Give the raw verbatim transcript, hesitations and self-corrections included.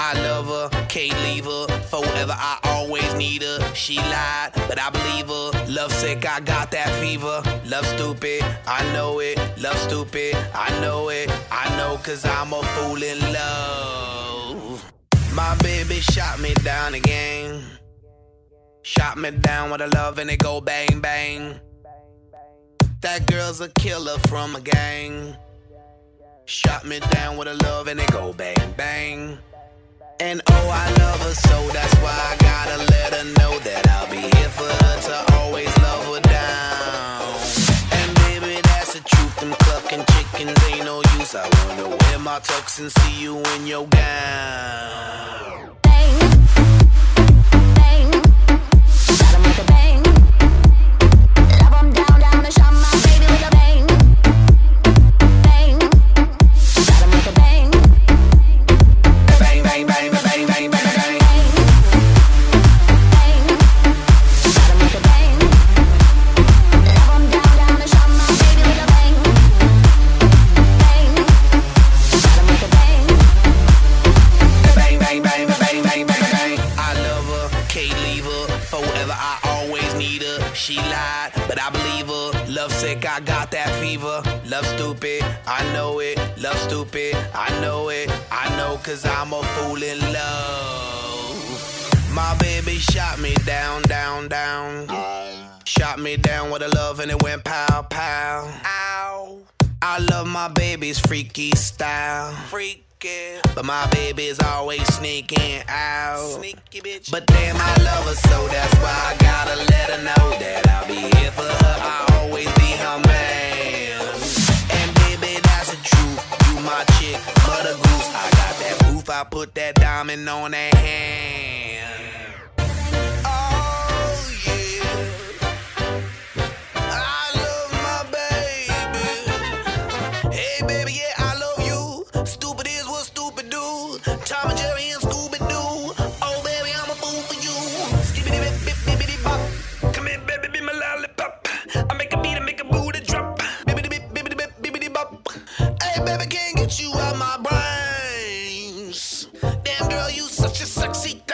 I love her, can't leave her. Forever, I always need her. She lied, but I believe her. Love sick, I got that fever. Love stupid, I know it. Love stupid, I know it. I know, cause I'm a fool in love. My baby shot me down again. Shot me down with a love and it go bang bang. That girl's a killer from a gang. Shot me down with a love and it go bang bang. And oh, I love her so, that's why I gotta let her know that I'll be here for her to always love her down. And baby, that's the truth, them clucking chickens ain't no use. I wanna wear my tux and see you in your gown. Bang, bang, got 'em with a bang. Love 'em down, down and shot my baby with a bang. Bang, got 'em with a bang. Bang, bang, bang, bang, bang, bang, bang. Bang, got 'em with a bang. Love 'em down, down and shot my baby with a bang. Bang, got 'em with a bang. Bang, bang, bang, bang, bang, bang, bang. I love her, can't leave her. Forever, I always need her. She lied, but I believe her. Love sick, I got that fever. Love stupid, I know it. Love stupid, I know it. I know, cause I'm a fool in love. My baby shot me down, down, down. Shot me down with a love and it went pow, pow. Ow. I love my baby's freaky style. Freaky. But my baby's always sneaking out. Sneaky bitch. But damn, I love her so, that's why I gotta let her know that I'll be here for her. I'll always be her man. And baby, that's the truth. You my chick, mother goose. I got that proof, I put that diamond on that hand. Oh yeah, I love my baby. Hey baby, yeah, I love you. Stupid is what stupid do. Tom and Jerry and Scooby-Doo. Oh baby, I'm a fool for you. Skibbity bip bip bippity bop. Come here, baby, be my lollipop. I make a beat and make a booty drop. Bippity bip bippity bip bippity bop. Hey baby, can't get you out my brains. Damn girl, you such a sexy